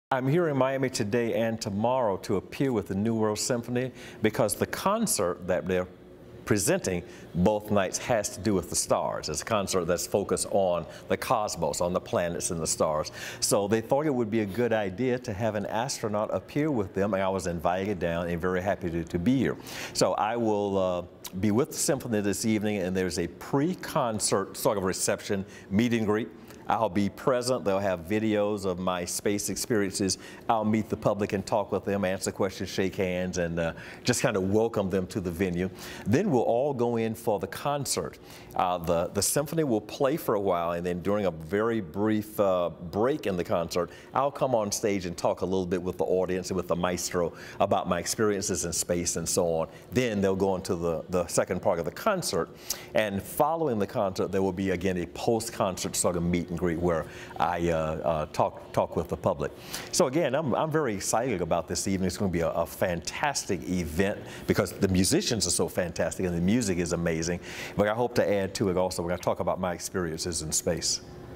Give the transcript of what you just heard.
I'm here in Miami today and tomorrow to appear with the New World Symphony because the concert that they're presenting both nights has to do with the stars. It's a concert that's focused on the cosmos, on the planets and the stars. So they thought it would be a good idea to have an astronaut appear with them, and I was invited down and very happy to be here. So I will be with the symphony this evening, and there's a pre-concert sort of reception, meet and greet. I'll be present. They'll have videos of my space experiences. I'll meet the public and talk with them, answer questions, shake hands, and just kind of welcome them to the venue. Then we'll all go in for the concert. The symphony will play for a while, and then during a very brief break in the concert, I'll come on stage and talk a little bit with the audience and with the maestro about my experiences in space and so on. Then they'll go into the second part of the concert, and following the concert, there will be again a post-concert sort of meet and greet where I talk with the public. So again, I'm very excited about this evening. It's going to be a fantastic event because the musicians are so fantastic and the music is amazing. But I hope to add to it also. We're going to talk about my experiences in space.